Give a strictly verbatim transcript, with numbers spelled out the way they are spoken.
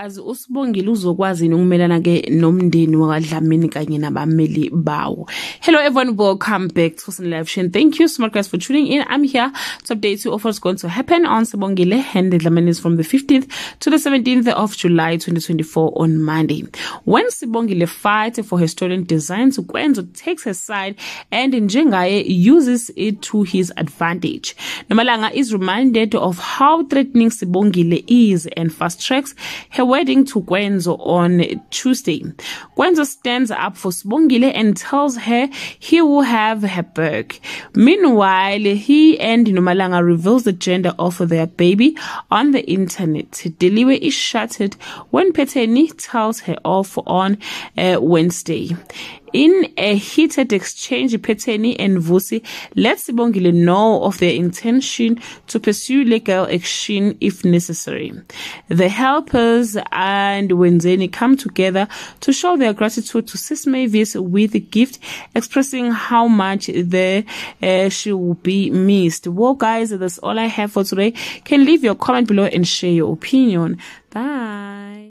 kazi uSibongile uzokwazi ukumelana ke nomndeni wakwaDlamini kanye nabameli bawo. Hello everyone, welcome back to Sibongile Live Show. Thank you so much guys for tuning in. I'm here to update you of what's going to happen on Sibongile and Dlamini is from the fifteenth to the seventeenth of July twenty twenty-four on Monday. When Sibongile fights for her stolen designs, Kwenzo takes her side and Njengaye uses it to his advantage. Nomalanga is reminded of how threatening Sibongile is and fast tracks her wedding to Kwenzo on Tuesday. Kwenzo stands up for Sibongile and tells her he will have her back. Meanwhile, he and Nomalanga reveals the gender of their baby on the internet. Deliwe is shattered when Phetheni tells her off on uh, Wednesday. In a heated exchange, Phetheni and Vusi let Sibongile know of their intention to pursue legal action if necessary. The helpers and Wenzeni come together to show their gratitude to Sis Mavis with a gift, expressing how much the, uh, she will be missed. Well, guys, that's all I have for today. Can leave your comment below and share your opinion. Bye.